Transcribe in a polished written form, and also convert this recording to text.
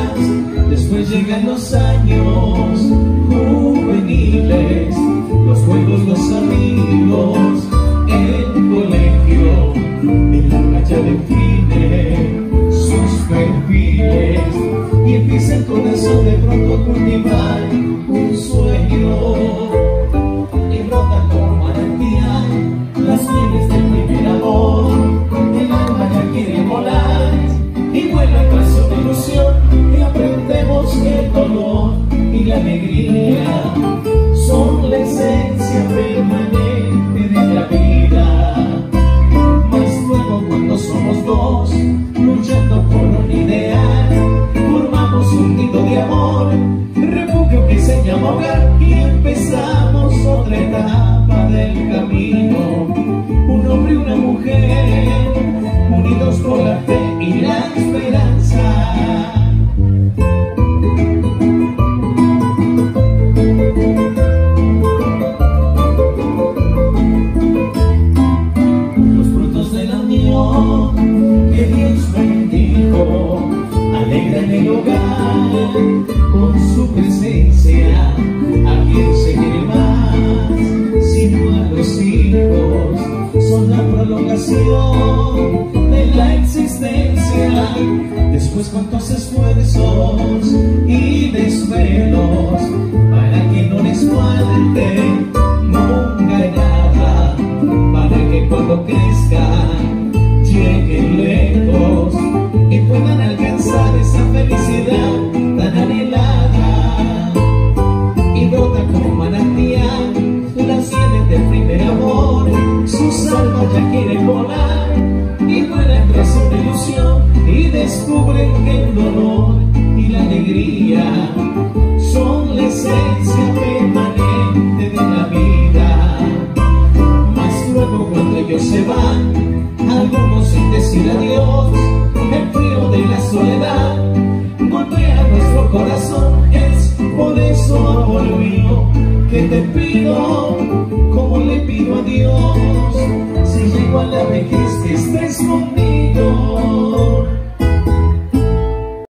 Después llegan los años juveniles, los juegos, los amigos, el colegio, en la playa define sus perfiles y empieza el corazón de pronto a cultivar un sueño y brota como manantial las mieles del primer amor. El alma ya quiere volar y vuela tras una ilusión, y aprendemos que el dolor y la alegría son la esencia permanente de la vida. Más luego cuando somos dos, luchando por un ideal, formamos un nido de amor, refugio que se llama hogar, y empezamos otra etapa del camino. Un hombre y una mujer, unidos por la fe y la esperanza. Los frutos de la unión que Dios bendijo alegran el hogar con su presencia. ¿A quién se quiere más sino a los hijos? Son la prolongación de la existencia. Después cuántos esfuerzos y desvelos para que no les falte nunca nada, para que cuando crezcan lleguen lejos y puedan alcanzar esa felicidad tan anhelada. Y brota como manantial las sienes del primer amor, sus almas ya quieren volar y vuelan tras una ilusión, y descubren que el dolor y la alegría son la esencia permanente de la vida. Mas luego cuando ellos se van, algunos sin decir adiós, el frío de la soledad golpea nuestro corazón. Es por eso, amor mío, que te pido, como le pido a Dios, si llego a la vejez que estés conmigo.